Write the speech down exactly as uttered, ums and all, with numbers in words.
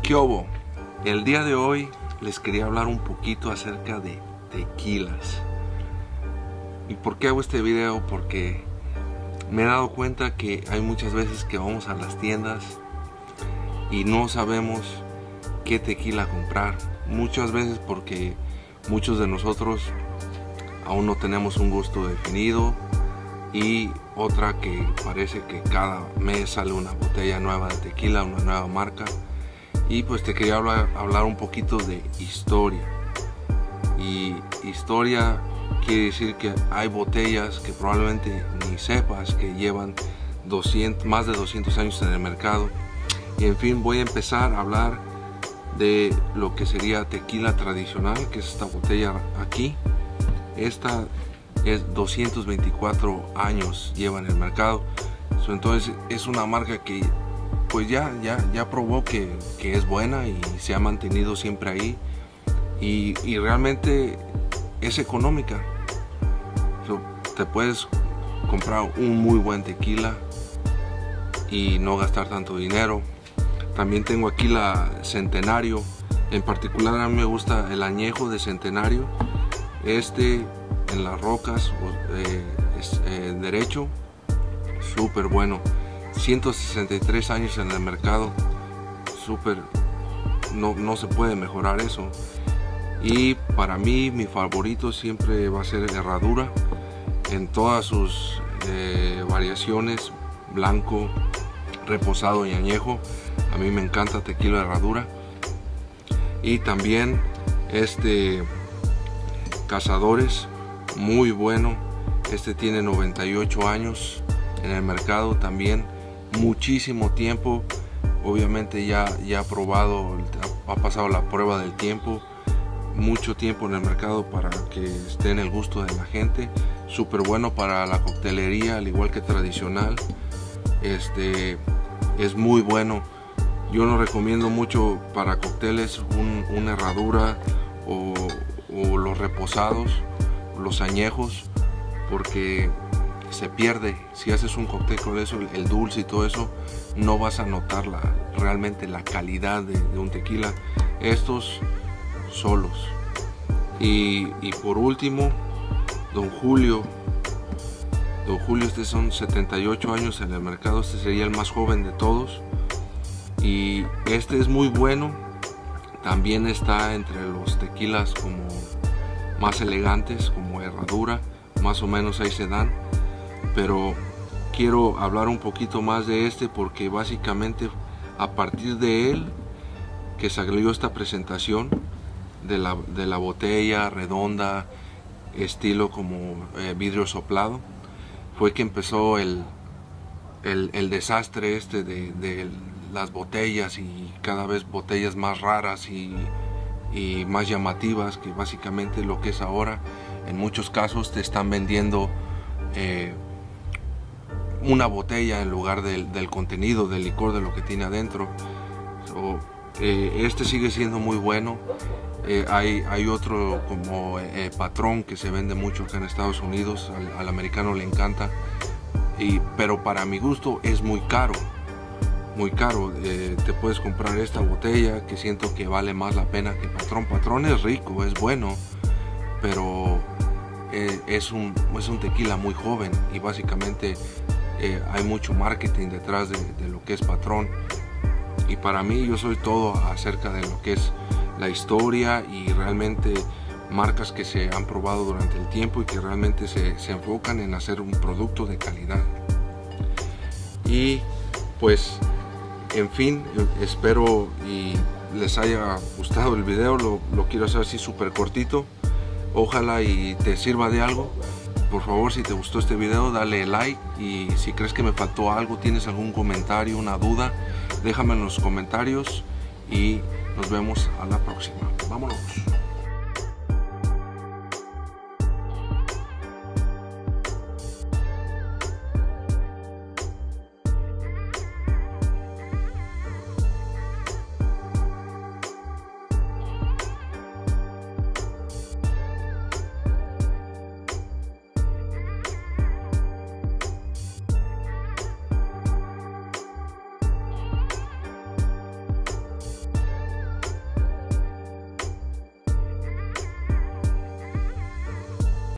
¿Qué hubo? El día de hoy les quería hablar un poquito acerca de tequilas. ¿Y por qué hago este video? Porque me he dado cuenta que hay muchas veces que vamos a las tiendas y no sabemos qué tequila comprar. Muchas veces porque muchos de nosotros aún no tenemos un gusto definido, y otra que parece que cada mes sale una botella nueva de tequila, una nueva marca. Y pues te quería hablar, hablar un poquito de historia. Y historia quiere decir que hay botellas que probablemente ni sepas que llevan doscientos, más de doscientos años en el mercado. Y en fin, voy a empezar a hablar de lo que sería tequila tradicional, que es esta botella aquí. Esta es doscientos veinticuatro años lleva en el mercado. Entonces es una marca que pues ya, ya, ya probó que, que es buena y se ha mantenido siempre ahí, y, y realmente es económica. So, te puedes comprar un muy buen tequila y no gastar tanto dinero. También tengo aquí la Centenario. En particular a mí me gusta el añejo de Centenario. Este en las rocas, eh, es eh, derecho, súper bueno. ciento sesenta y tres años en el mercado, súper, no, no se puede mejorar eso. Y para mí mi favorito siempre va a ser Herradura, en todas sus eh, variaciones, blanco, reposado y añejo. A mí me encanta tequila Herradura. Y también este Cazadores, muy bueno. Este tiene noventa y ocho años en el mercado también, muchísimo tiempo. Obviamente ya, ya ha probado, ha pasado la prueba del tiempo, mucho tiempo en el mercado para que esté en el gusto de la gente. Súper bueno para la coctelería, al igual que tradicional. Este es muy bueno. Yo no recomiendo mucho para cócteles un, una Herradura o, o los reposados, los añejos, porque se pierde. Si haces un cóctel con eso, el dulce y todo eso, no vas a notar la, realmente la calidad de, de un tequila. Estos solos. Y, y por último, Don Julio. Don Julio, este son setenta y ocho años en el mercado. Este sería el más joven de todos. Y este es muy bueno. También está entre los tequilas como más elegantes, como Herradura. Más o menos ahí se dan. Pero quiero hablar un poquito más de este porque básicamente a partir de él que salió esta presentación de la, de la botella redonda, estilo como eh, vidrio soplado, fue que empezó el, el, el desastre este de, de las botellas, y cada vez botellas más raras y, y más llamativas, que básicamente lo que es ahora. En muchos casos te están vendiendo eh, una botella en lugar del, del contenido del licor, de lo que tiene adentro. So, eh, este sigue siendo muy bueno. Eh, hay, hay otro como eh, Patrón, que se vende mucho acá en Estados Unidos, al, al americano le encanta, y, pero para mi gusto es muy caro, muy caro. Eh, te puedes comprar esta botella que siento que vale más la pena que Patrón. Patrón es rico, es bueno, pero eh, es, un, es un tequila muy joven, y básicamente eh, hay mucho marketing detrás de, de lo que es Patrón. Y para mí, yo soy todo acerca de lo que es la historia y realmente marcas que se han probado durante el tiempo y que realmente se, se enfocan en hacer un producto de calidad. Y pues, en fin, espero y les haya gustado el video. Lo, lo quiero hacer así súper cortito. Ojalá y te sirva de algo. Por favor, si te gustó este video, dale like, y si crees que me faltó algo, tienes algún comentario, una duda, déjame en los comentarios, y nos vemos a la próxima. Vámonos.